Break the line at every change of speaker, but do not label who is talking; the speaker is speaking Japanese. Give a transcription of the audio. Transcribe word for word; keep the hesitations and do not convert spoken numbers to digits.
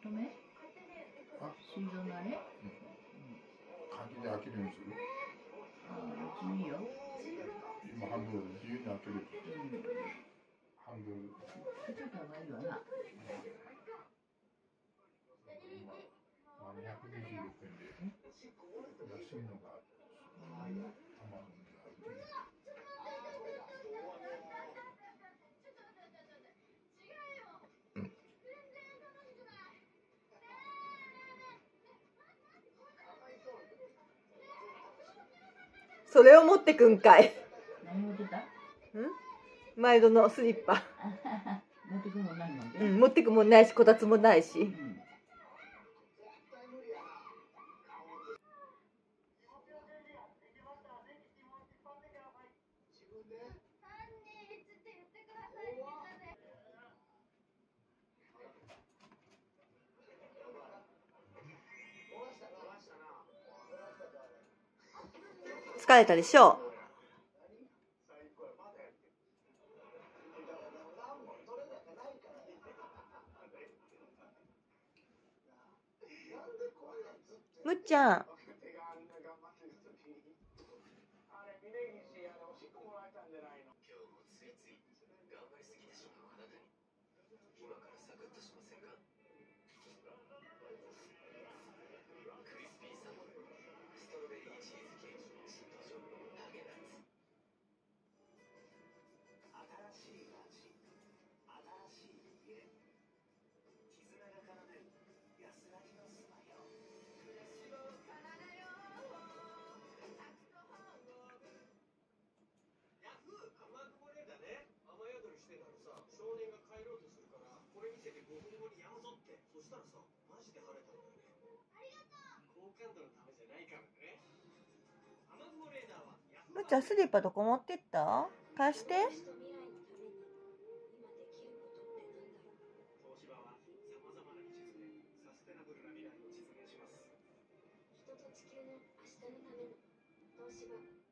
止め？
あ、
心臓のあれ？
鍵で開けるようにする？
ああ、別にいいよ。
今ハンドル自由に開ける。ハンドル。
つけといた方がいいわな。
まあ、にひゃくにじゅうろくえんで安いのがアマゾンである。
それを持ってくんかい。
何持ってた？
ん？前戸のスリッパ。
持ってくもんないもんね。
うん、持ってくもんないし、こたつもないし。うん、疲れたでしょう。むっちゃん。むっちゃん、スリッパどこ持ってった？貸して。人と地球の明日のための東芝。